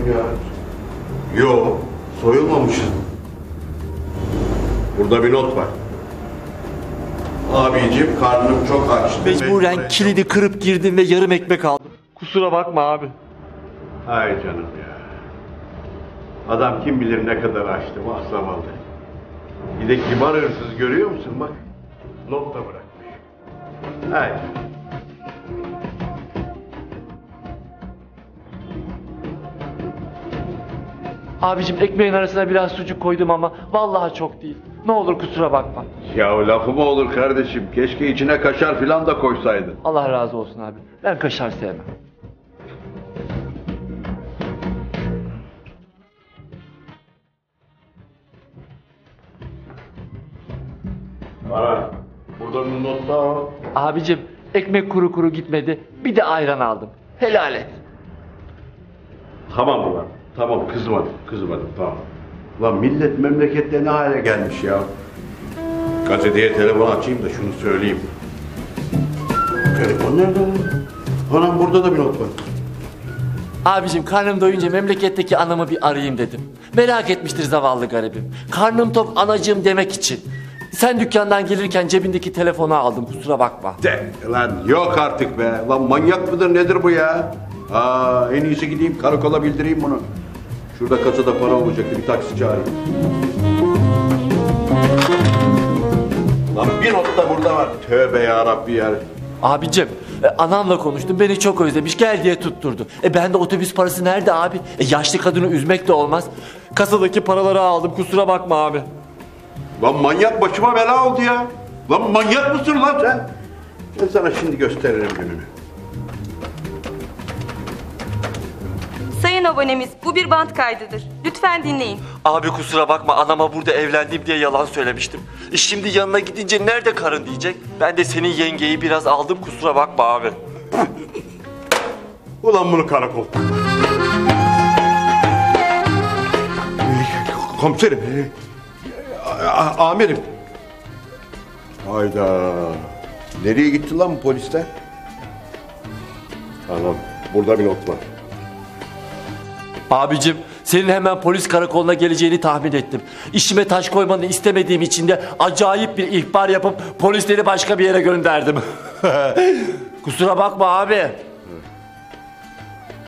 ya? Yo, soyulmamışız. Burada bir not var. Abicim karnım çok aç. Mecburen kilidi kırıp girdim ve yarım ekmek aldım. Kusura bakma abi. Ay canım ya. Adam kim bilir ne kadar açtı, vah zavallı. Bir de kibar hırsız görüyor musun bak. Not da bırakmış. Ay. Abicim ekmeğin arasına biraz sucuk koydum ama vallahi çok değil. Ne olur kusura bakma. Ya lafı mı olur kardeşim? Keşke içine kaşar filan da koysaydın. Allah razı olsun abi. Ben kaşar sevmem. Ara. Burada bir not daha var. Abicim ekmek kuru kuru gitmedi. Bir de ayran aldım. Helal et. Tamam ulan. Tamam kızmadım tamam. Lan millet memlekette ne hale gelmiş ya. Gazeteye telefon açayım da şunu söyleyeyim. Telefon nerede lan? Anam burada da bir not var. Abicim karnım doyunca memleketteki anamı bir arayayım dedim. Merak etmiştir zavallı garibim. Karnım tok anacığım demek için. Sen dükkandan gelirken cebindeki telefonu aldım kusura bakma. De lan yok artık be. Lan manyak mıdır nedir bu ya? En iyisi gideyim karakola bildireyim bunu. Şurada kasada para olacaktı bir taksi çağırayım. Lan bir not da burada var. Tövbe yarabbi ya. Abicim anamla konuştum beni çok özlemiş gel diye tutturdu. Ben de otobüs parası nerede abi? Yaşlı kadını üzmek de olmaz. Kasadaki paraları aldım kusura bakma abi. Lan manyak başıma bela oldu ya. Lan manyak mısın lan sen? Ben sana şimdi gösteririm gününü. Sayın abonemiz bu bir bant kaydıdır. Lütfen dinleyin. Abi kusura bakma anama burada evlendim diye yalan söylemiştim. Şimdi yanına gidince nerede karın diyecek. Ben de senin yengeyi biraz aldım kusura bakma abi. Ulan bunu karakol. Komiserim. Amirim. Hayda. Nereye gitti lan bu polisler? Tamam. Burada bir not var. Abicim senin hemen polis karakoluna geleceğini tahmin ettim. İşime taş koymanı istemediğim için de acayip bir ihbar yapıp polisleri başka bir yere gönderdim. Kusura bakma abi.